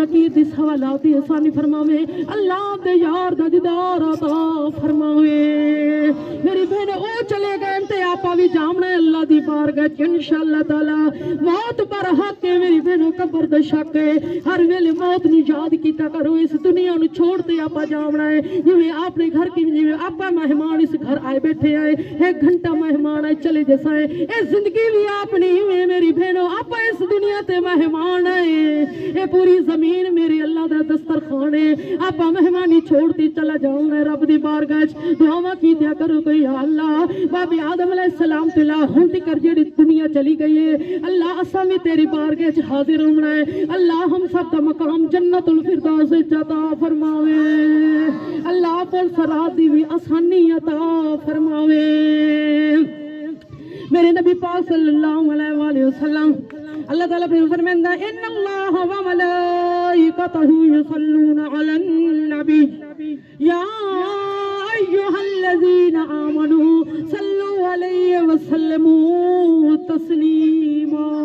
नकीर दी सवालात दी आसानी फरमावे, अल्लाह दे यार दा दीदार अता फरमावे। मेरी बहन ओ चले गए ते आपा भी जामना है अल्लाह दी बारगाह च इंशाअल्लाह ताला। मौत पर हक है मेरी बहनों, कब्र दा शक है, हर वेले मौत नूं याद कीता करो। इस दुनिया नूं छोड़ ते आपा जामना है, जिवें आपने घर की जिवें आपा मेहमान इस घर आए बैठे आए, एक घंटा मेहमान आए चले जैसा है, ये जिंदगी भी आपनी है मेरी बहनों, आपा इस दुनिया ते मेहमान है, ये पूरी जमीन मेरे अल्लाह दा दस्तरखान है, आपा मेहमानी छोड़ती चला जाऊंगा रब दी बारगाह च। दुआवां कीतिया करो कोई या अल्लाह, बाबे आदम अलैहिस्सलाम ते ला हुण तिकर जेड़ी दुनिया चली गई है अल्लाह, असां भी तेरी बारगाह च हाजिर होना है अल्लाह, हम सब का मकाम जन्नतुल फिरदौस अता फरमावे अल्लाह, पुल सरात दी भी आसानी अता फरमावे। मेरे नबी पाक सल्लल्लाहु अलैहि वसल्लम अल्लाह ताला फरमांदा, इन्नल्लाह व मलाइकतहु युसल्लूना अलन नबी या अय्युहल्लज़ीना आमनू सल्लु अलैहि व सल्लिमू तस्लीमा।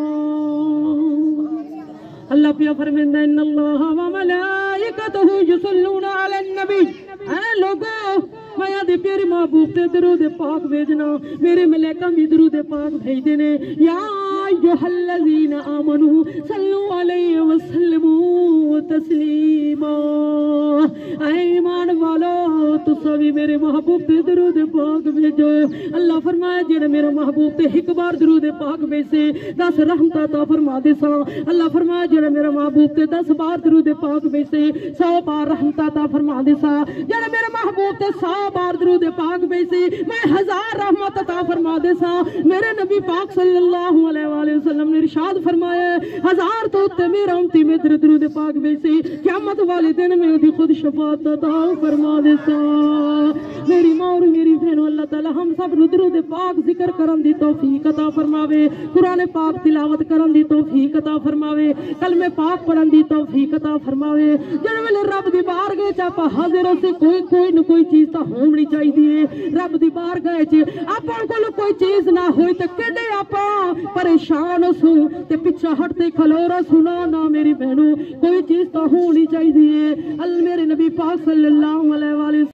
अल्लाह पिया फरमांदा, इन्नल्लाह व मलाइकतहु युसल्लूना अलन नबी, ऐ लोगो मैं दे प्यारे महबूब ते दरूद पाक भेजना, मेरे मलाइका भी दरूद पाक भेजदे ने, या अय्युहल्लज़ीना आमनू सल्लु अलैहि व सल्लिमू तस्लीमा। ऐ ईमान वालो तुसा भी मेरे महबूब ते दरूद पाक भेजो। अल्लाह फरमाया जेड़ा मेरा महबूब ते एक बार दरूद पाक भेजे 10 रहमतां अता फरमा दे सा। अल्लाह फरमाया जेड़ा मेरा महबूब ते 10 बार दरूद पाक भेजे 100 बार रहमतां अता फरमा दे सा। जेड़ा मेरे महबूब ते 100 बार दरूद पाक भेजे मैं 1000 रहमत अता फरमा दे सा। मेरे नबी पाक सल्लल्लाहु अलैहि वसल्लम ने इरशाद फरमाया 1000 तो उत्ते मेरा उम्मती में दरूद पाक भेजे क़यामत वाले दिन में ओदी खुद शफाअत अता फरमा दे सा। मेरी मां और मेरी बहनों, अल्लाह ताला हम सब नूं दरूद पाक जिक्र करन दी तौफीक अता फरमावे, कुरान पाक तिलावत करन दी तौफीक अता फरमावे, कलमे पाक पढ़न दी तौफीक अता फरमावे। जिस वेले रब दी बारगाह च आपां हाजिर होसे कोई न कोई चीज तां होनी चाहिए। रब दी बारगाह च आपां कोल कोई चीज ना होई ते केडे आपां परेशान होसू ते पिछा हटते खलोरा सुना ना मेरी बहनों, कोई चीज तां होनी चाहिए। अल मेरे नबी पाक सल्लल्लाहु अलैहि